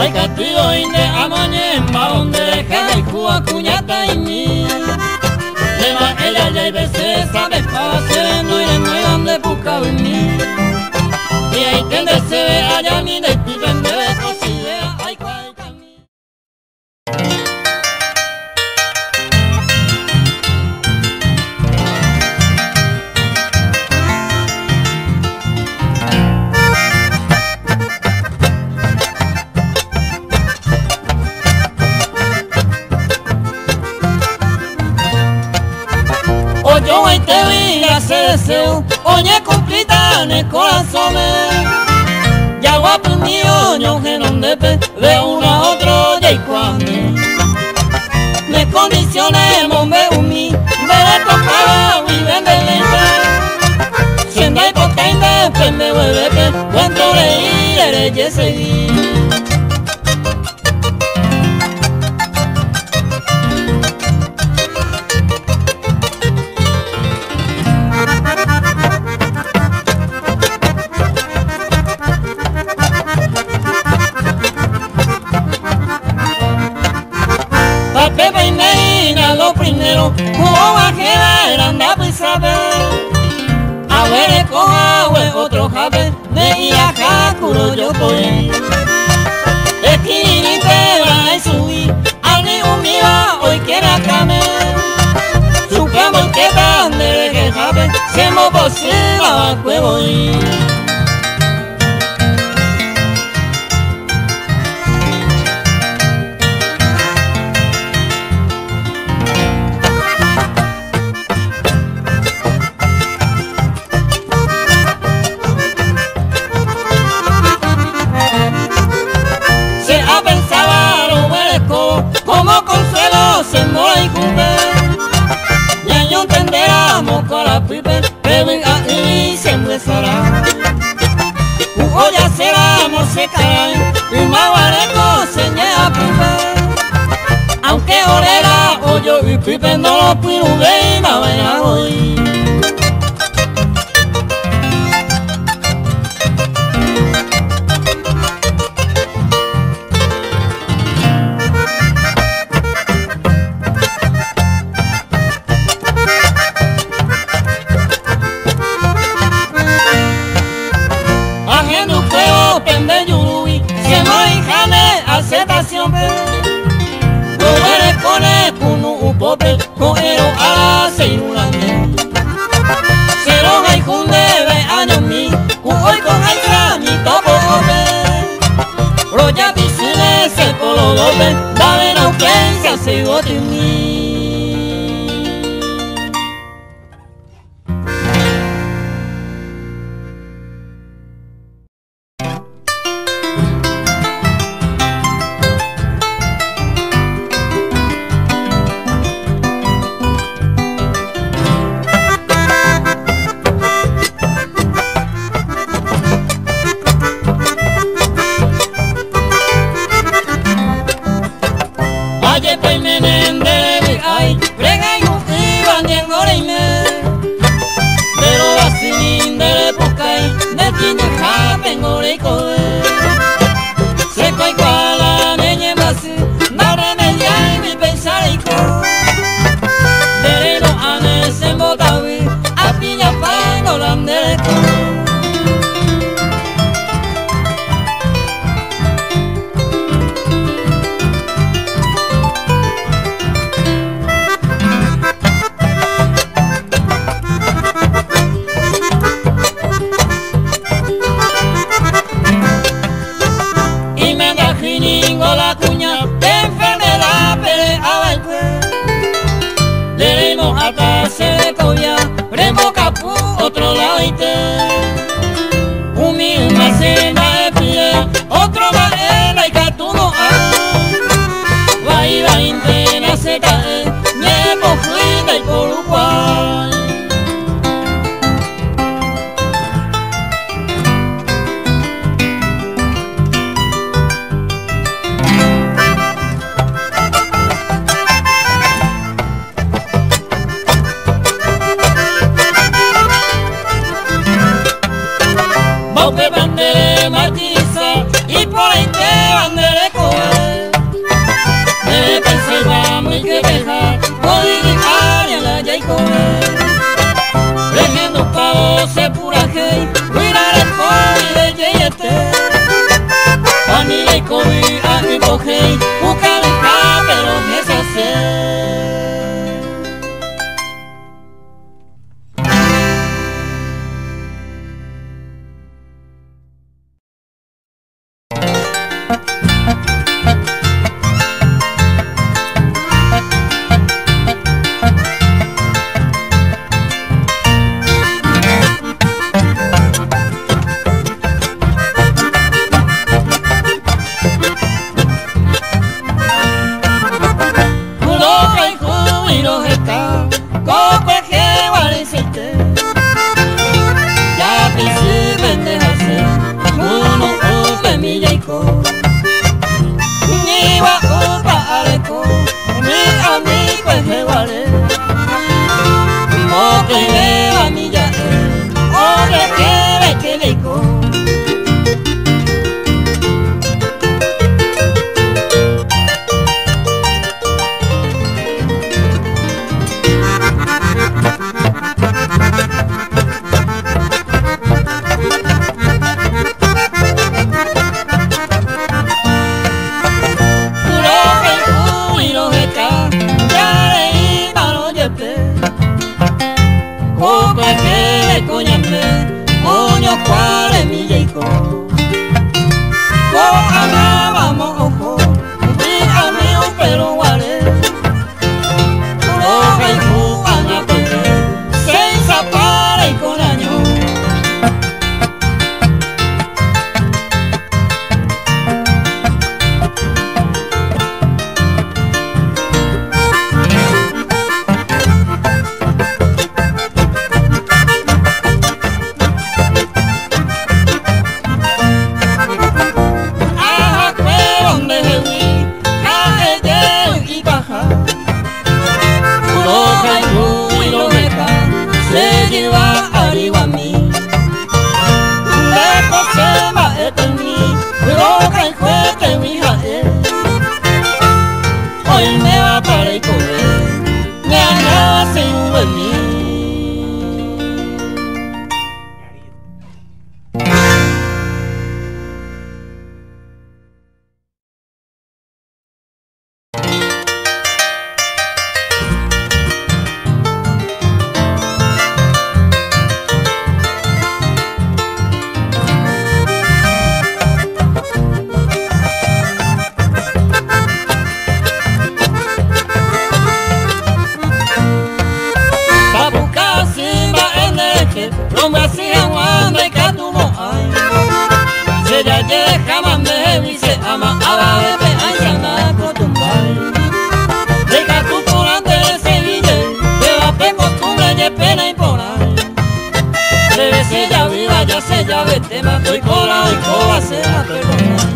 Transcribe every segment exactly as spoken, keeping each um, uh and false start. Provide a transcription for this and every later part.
Ay castigo inde amoñemba donde cae cuba cuñata y mi Lema ella ya y veces sabe pase no iré no hay donde busca venir Y ahí tende se ve allá mi de ti vende cosidea ay cual camino Yo hoy te vi hacer deseo, oye cumplita en el corazón Ya guapo mío, yo que no de de uno a otro, ya y cuando Me condiciones, mombe umi, me tocaba y vende lenta Siendo hay potente, pues me vuelve, cuento leí, eres seguir Pepe y Medina lo primero, como bajera era andar pues saber. A ver con agua otro jabe, de ir acá curo yo voy. Esquinite va a subir, al río mío hoy quiere acame. Suplamos que tan de que jabe, se mo posible a cuevo y. Como consuelo se mola y cumple Ya yo entenderamos con la pipe Beben ahí se empezará Hoy ya seramos se caen Y maguareco se ñea pipe Aunque orera hoyo y pipe No lo puedo ver y me hoy Aceptación, no eres con el cuno un pobre, con el a seis una mil. Cero hay junde de años mi, hoy con el mi topo ope. Roya piscina se polo doble, dame la ofensa se gote mi. Aye pues menende ay, prega y un iban de engorime Pero así de época de tiene japen oreco Se coi cuala neñe más, no remedia y mi pensar y co De no anes en botavi, a piña pago la andereco la cuña de enfermedad pelea el cuerpo Debemos atarse de cobia Premo capú otro lado y te Un mil más cena de pie Otro va en la y catuno a Va y va intena se cae Niepo fluida y por Uruguay te mato y cola y cola se mató el cola.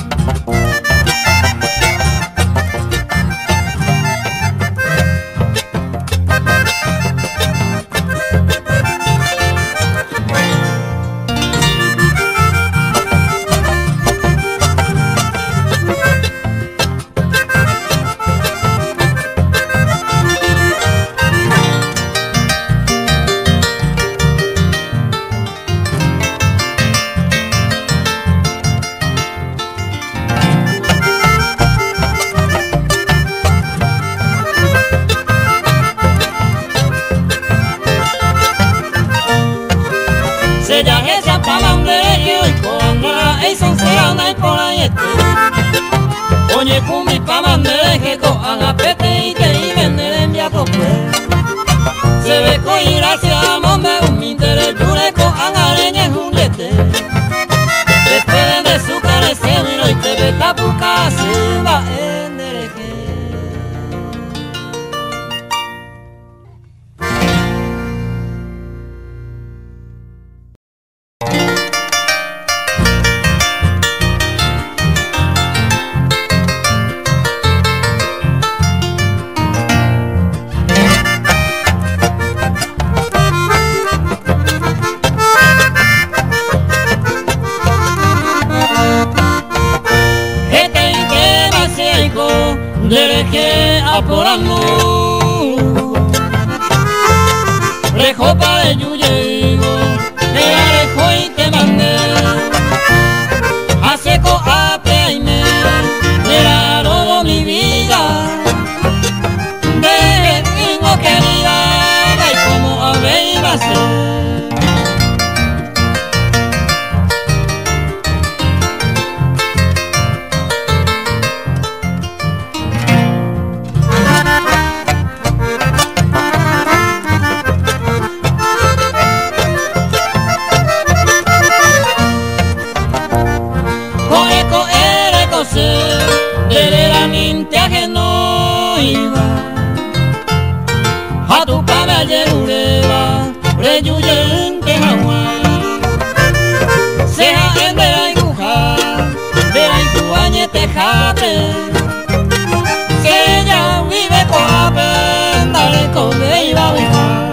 Ya que se apagan de ello y con y son serana y por ahí este. Oye, cumi pa' mandar que cojan a pete y que y vender en via por se ve con gracia, monde un interés, jure cojan areña en juguete. Después de su carecer y te ve tapuca se va en dereje. Dereje a por amor, rejopa de yuyego, te arejo y te mandé, a seco a peine, era todo mi vida, de tengo querida, y como ave iba a ser. Verdaderamente ajeno iba a tu caballero ureba, reyuyente Hawái. Sea en vera y cuja, vera y tu añete jate, que ella vive con la penda, le come y va a viajar.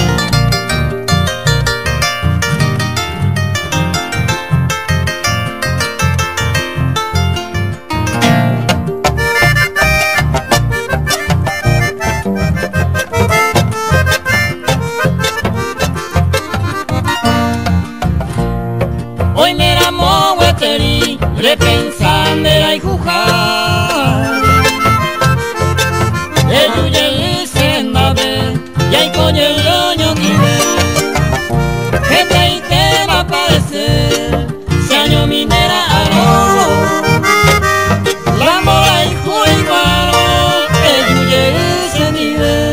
Repensando era y jujar el yuye y sendade y hay coño el yoño que te y te va a parecer si año minera aro la mola y juiguaro el yuye y sendade.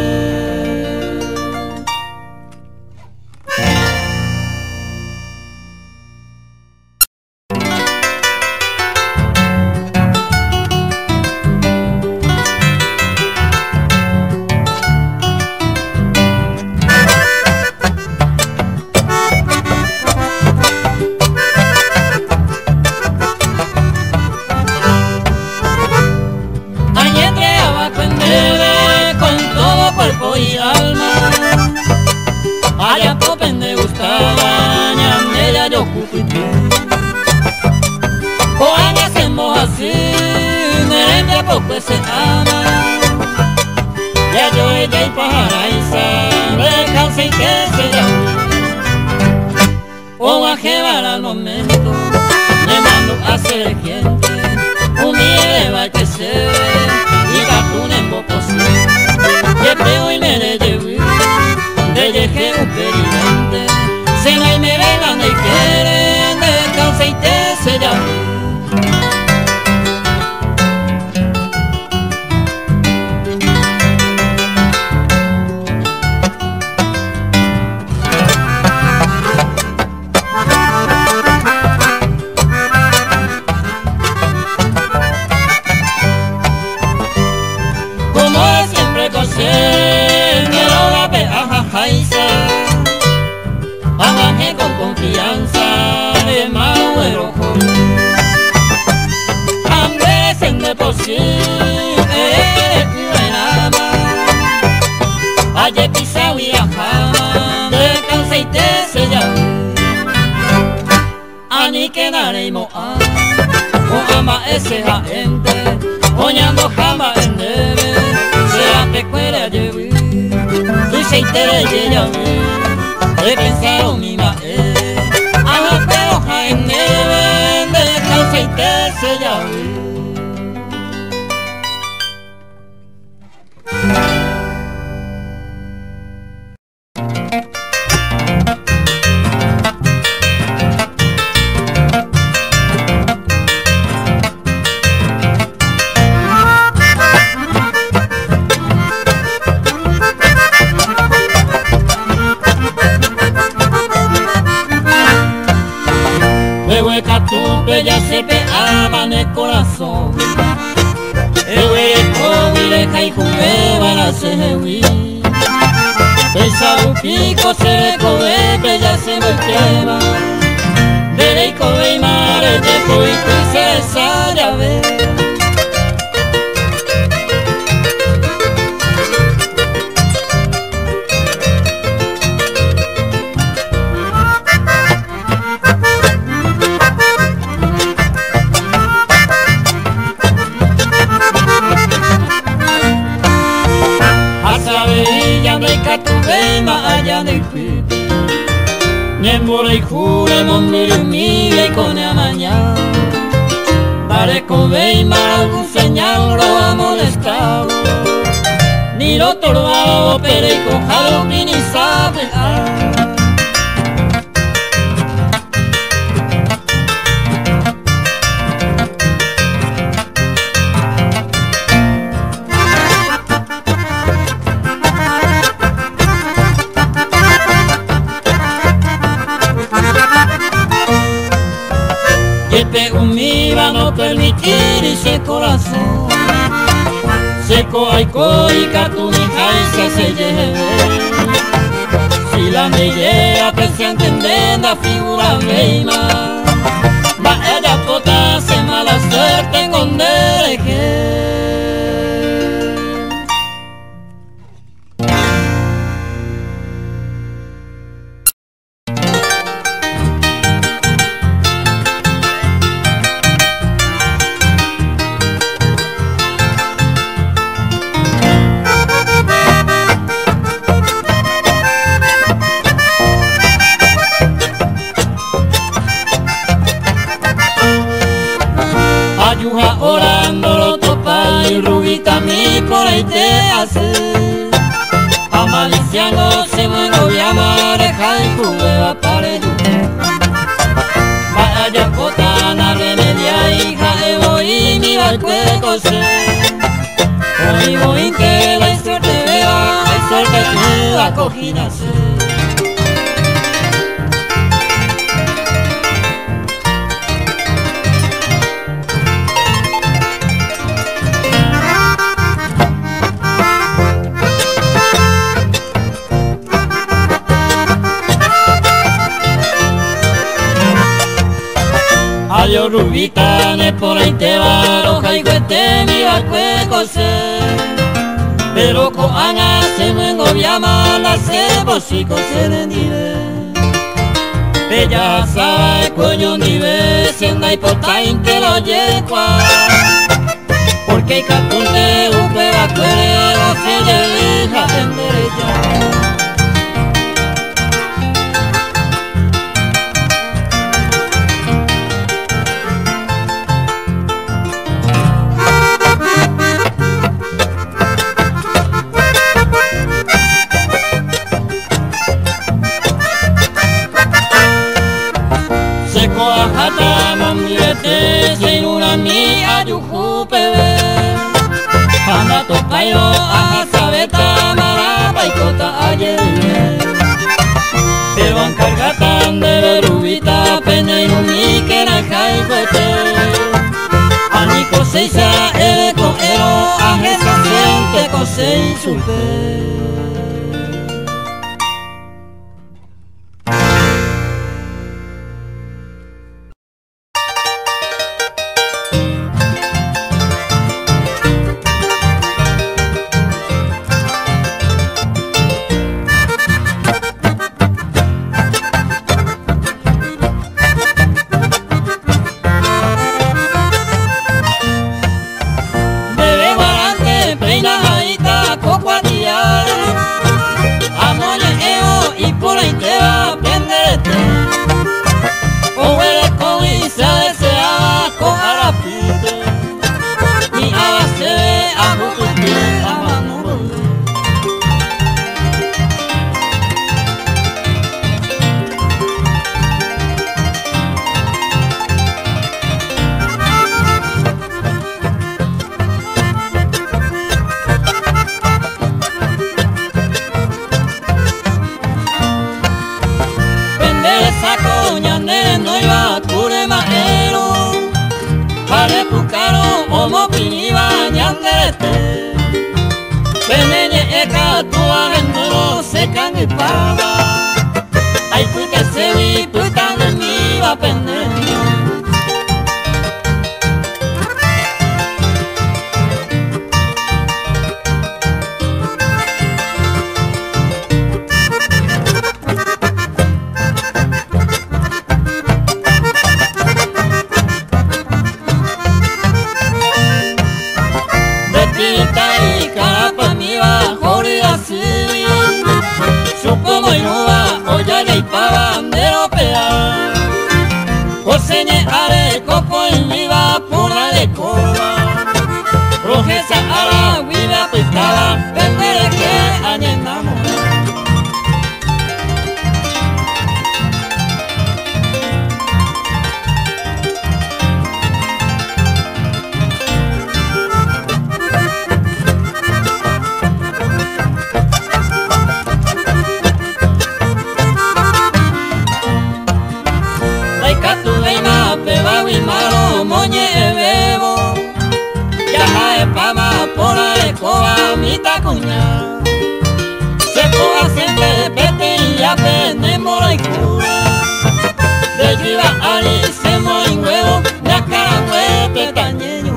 Y alma, allá topen de gustaba, ñandella yo cupipi. Coaña hacemos así, merende a poco se ama. Ya yo ella y pajaraiza, descansa y que se llama. O a llevar al momento, me mando a hacer gente, un día va que se ve, y gatun en bocosí. Que peo y me le llevé, de llegué un perilante, se no hay me vengan y quieren, descansa y te se llama. Bajé con confianza muero Andrés en de por sí eres mi buena Ayer pisao y ajama de cansa y te sellado Ani que naremos a o ama ese gente Oñando jama en debe Será pecuera llevi Tu se itere yeya He pensado mi mae Aja pero ja en debe De causa y te sella ya se pe ama en el corazón Ewe kowile kai kuwe wana sehewi Pesa upiko se kowe pe ya se me quema Dere kowe mare de poitu se saya ve allá del pipi Niembora y jure mondiri mire con la mañana Dare come y mal algún señal lo ha molestado Ni lo torbado pero y cojado ni sabe Univa no permitir ese corazón Seco hay cóica tu mi jaisa se lleve Si la me llega pensé entender la figura veima Va ella pota se mala suerte en donde dejé Ayuja orando lo topa y rubita mi por ahí te hace Amaliciano se muero y amareja y jugueva para ello Vaya potana remedia hija evo y mi balcueco se Hoy voy que la suerte vea, la suerte que la cogida se Adiós rubita, ne por ahí te va, roja y cuete mi balcueco se Pero con ana se muengo viama, la sebo si se le nive Bella sabe coño nive, senda y potain que lo yecua Porque hay capunte, upe bacuere, o se le hija en derecha Hata mambilete sin una mi ayuju pebe Handa topayo aja sabeta marapa y kota ayer Pero encargatan de rubita pena y no mi que na jai cuete Ani coseisa ere con ero aje se siente cosei supe Hare pukaro omo piniba ñanderete Peneñe eka tua venduro secan y pava Ay puta sevi puta de mi va peneño Joseñe are coco en viva pura de coba Rojesa ara viva picada Vendere que añenamos Moñe bebo Yaja e pama por alecoa mita cuña Se coa sente de pete y ya pende mora y cura De jiva ari se moi huevo Ya cara huepe tañeño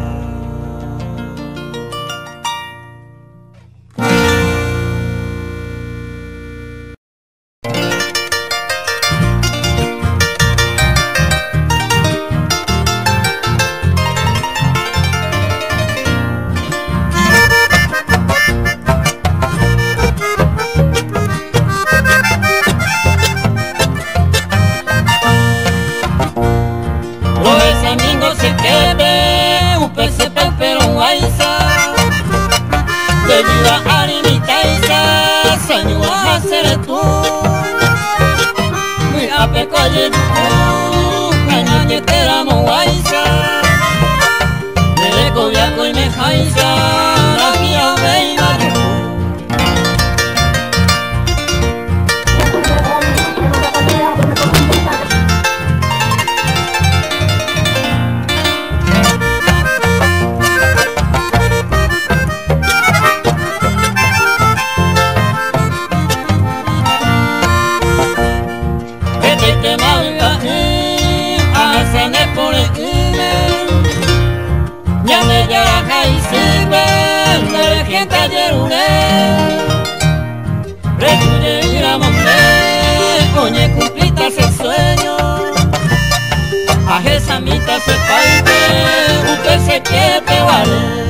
Cañañetera moguaiza Dele cobiaco y me jaiza La mía veina Oñe cumplitas el sueño Aje samita se paite Upe se que te vale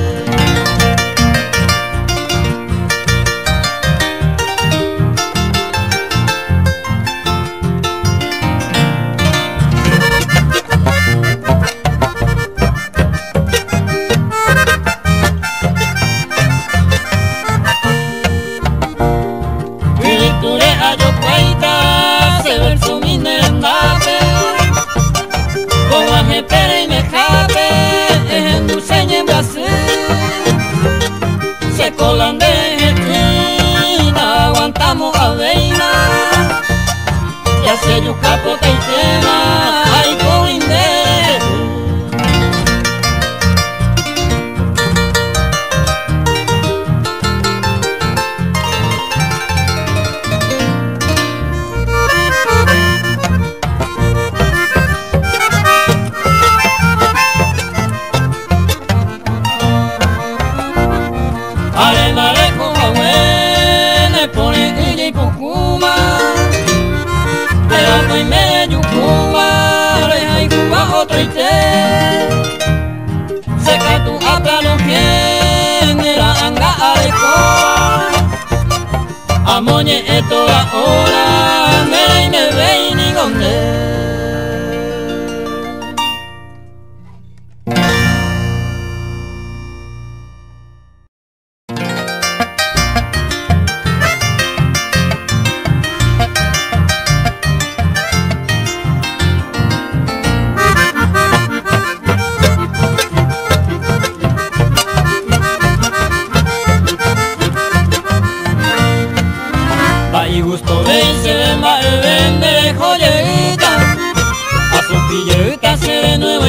Aguantamos aveina Y hacia yucapo que tema Ay colinde Ale marejo me pone ella y pocuma Pero y medio cuba Reja y cuba otro y te Seca tu aplano quien era anga arecoa Amoñe esto ahora Me me ve y ni donde y gusto de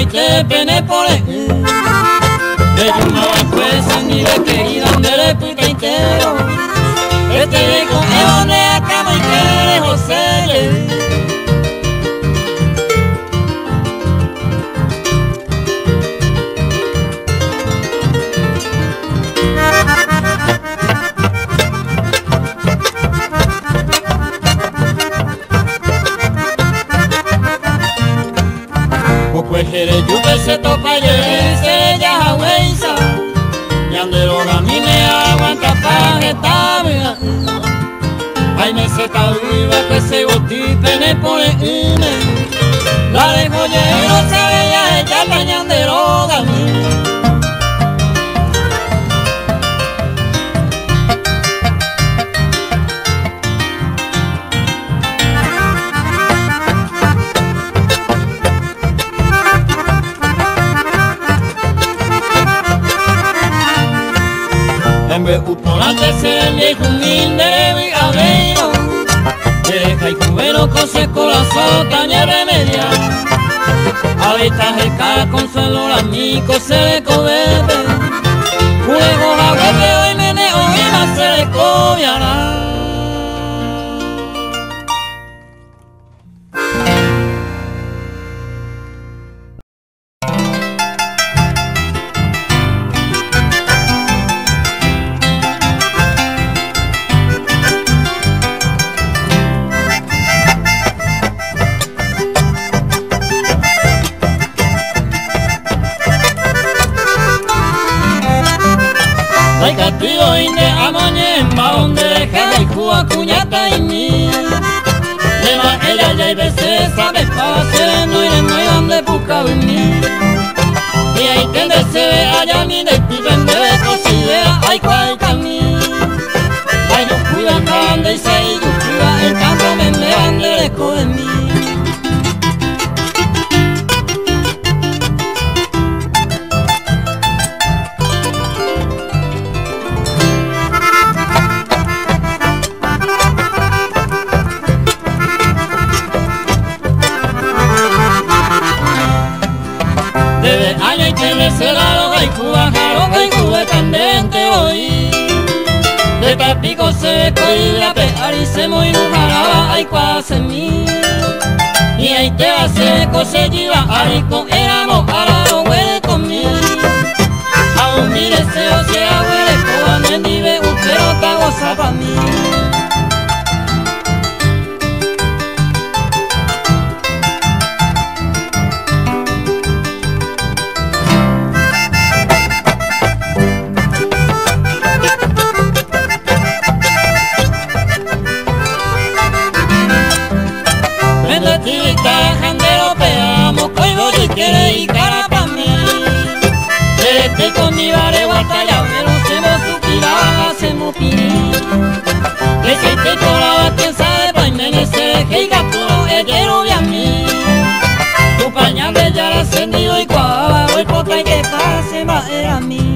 y te pene por el de una jueza ni de querida donde le puta entero este de con el de acá y que de José. Pues eres yo que se topa y se ya huesa y anderoga a mí me aguanta pa' esta vida. Ay me se ta viva que se botí pene por el ine la dejo lleno sabe ya ella ta ñanderoga a mí. Por antes ser el viejo humilde de Aveiro deja y cubero con su corazón caña remedia ahorita el cara consuelo la mico se le cobete juego jaguete hoy meneo y más se le cobiará. Ay castigo inde amañemba donde deja el cuba cuñata y mí de más ella ya y veces sabe para hacer no ir no hay donde buscar en mí y ahí tende se ve allá mi de ti vende de considera ay cual camino ay yo cuida grande y se y yo cuida el canto me me ande de coge mí. Debe año y tener cerrado y Cuba, jaro y Cuba candente hoy. De tapico seco y la pear y se muy nujaraba ay cuase mí. Y ahí te va seco se lleva ahí con éramos parado huele conmigo. Aún mi deseo sea huele Cuba no endive un pero ta goza pa' mí. Quiere y cara pa' mí este con mi vare guatalla pero se me suspiraba se me pirí que si te colaba quien sabe pa' inmenece que y capturo el quiero y a mí tu pañal de ya la encendido y cuava voy por y que pase más era a mí.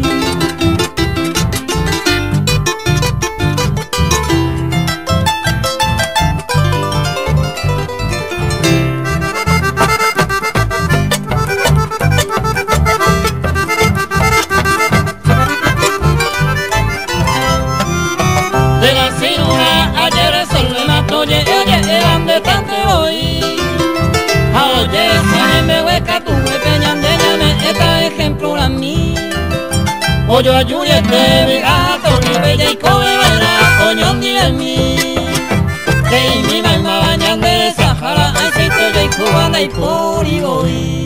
Oye, oye, eran de tanto hoy. Oye, si me hueca tu huepeñan de llame, esta ejemplo a mí. Oye, ayuye, te vegato, ni bella y cobe, verá, oñón, di de mí. Que mi mamá bañan de Sahara, aceite de cubana y por y voy.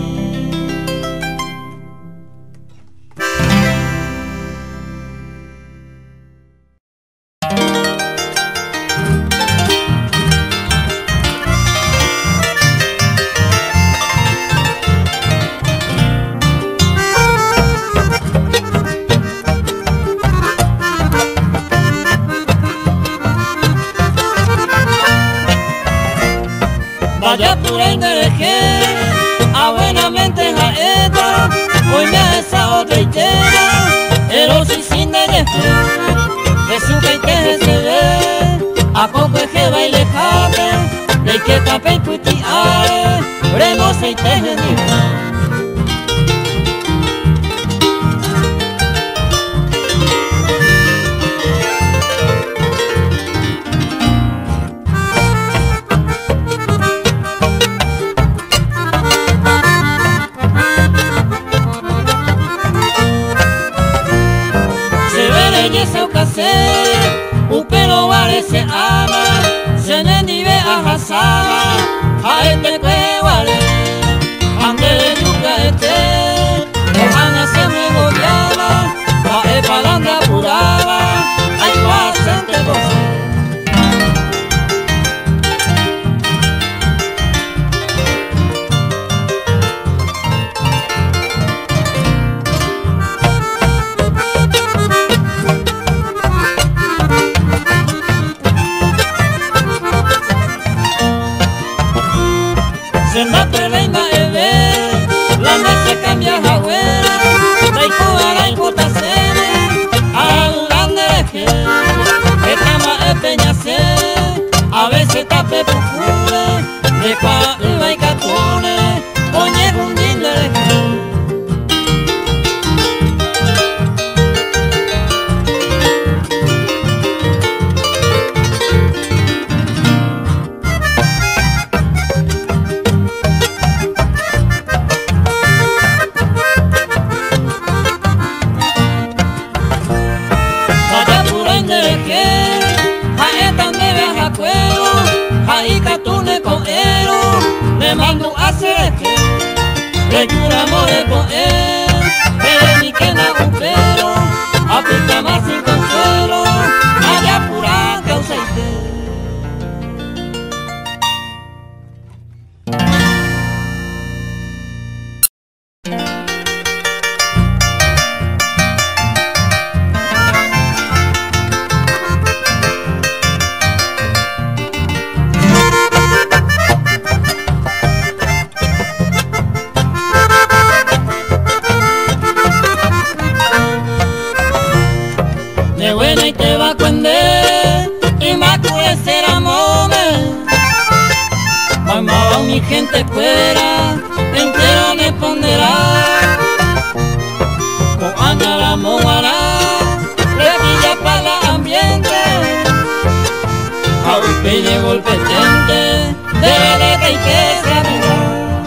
Vaya tu rendereje, a buenamente jaeta, hoy me ha esa otra itera, el si sin de yefe, de su que que se ve, a poco es que baile jate, de que tape y puti are, bremo se te genera. pe pukule, de kwa uva ikatune, oñe gundindere. Me mando a hacer que le cura more con él, pero ni que na upero, aplica más sin consuelo, allá pura causa y de buena y te va a cuender y más ser amor mamá mi gente fuera entero me pondrá con Ana la mojará revilla para el ambiente a golpe de golpe tente debe de que hay que saber.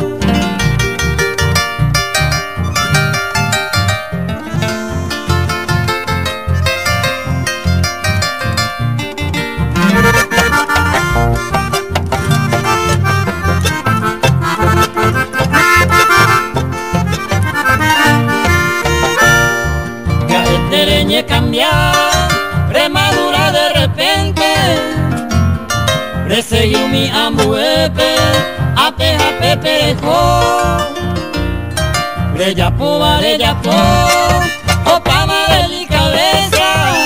Cambiar, premadura de repente, perseguió mi ambuepe, ape ape perejo, breyapo, vareyapo, opa madre y cabeza,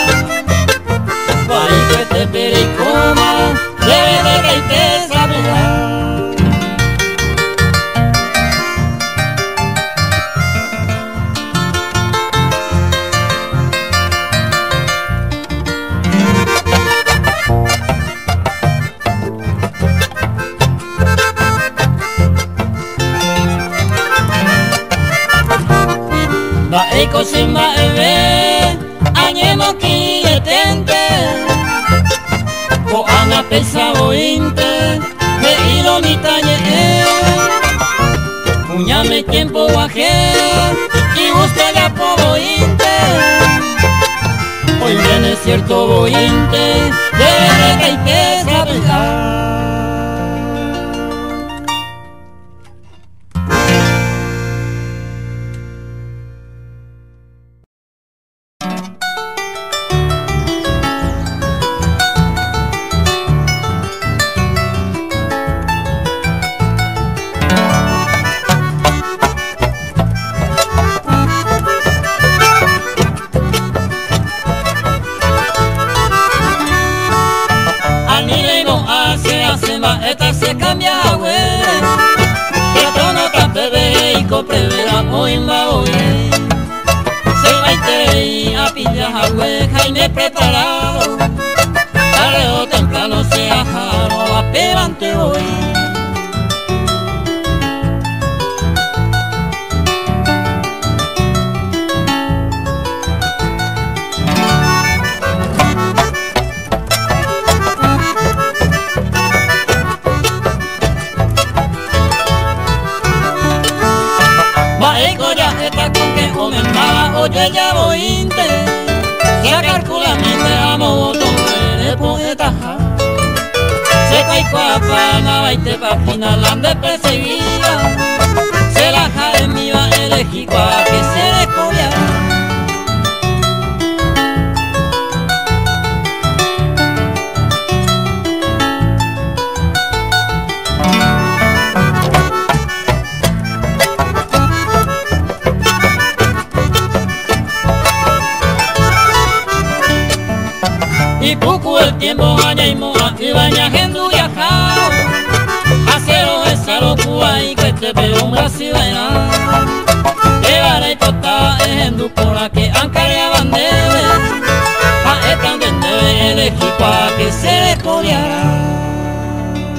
guarico te pericoma, debe de reiteza, ¿verdad? Eiko simba ebe, añemo kietente, ko ana pesa ointe, me ilo ni tañe, muñame tiempo guaje, y usted ya po bointe, hoy viene cierto bointe, debe de que hay pesa pesar. Esta se cambia güey, que tono tan bebé y coprevera hoy va hoy. Se va a tener a pillar güey, Jaime preparado, tarde o temprano se ajaro a pegante hoy. Oye ya vointe, se calcula mi te amo de poeta. Se cae cuapa, na y te página la de perseguida. Se la jare mi va elegir pa que se le cobia. Y poco el tiempo aña y moa y baña gendu y ajao, acero esa locura y que te veo un brasileña. Llevaré y tota es gendu por la que ancaria bandere, a esta donde debe elegir pa que se le cobiara.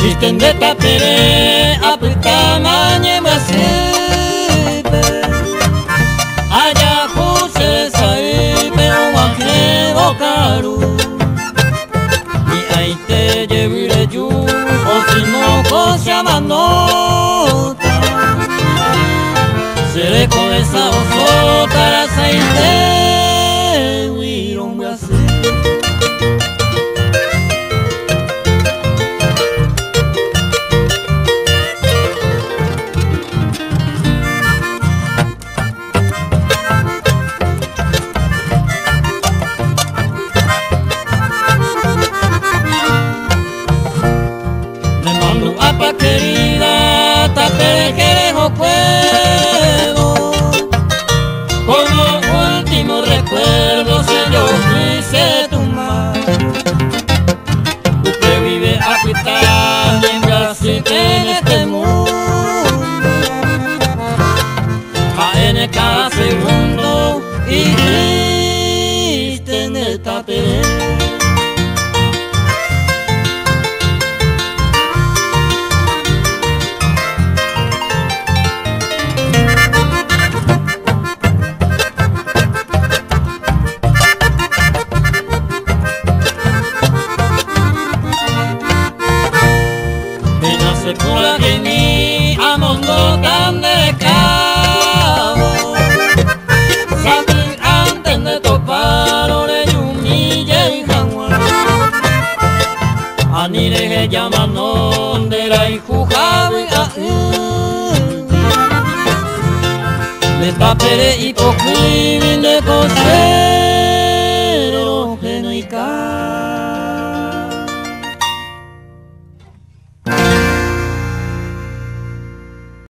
Existen de tapere a tamaño masipe allá José saipe o aquero caro y ahí te llevaré yo o si no cosa manota seré con esa osota la saite huiron así. Apa querida, tapere que dejo puedo. Como último recuerdo, si yo quise tu mar. Usted vive agitada, así que en este mundo. Cae cada segundo y triste en el tapere. Pura que mi amor no tan delicado sabe antes de topar ore yumille y jaguar anire que llaman donde la hijujabe a él le tapere y cojín de cosas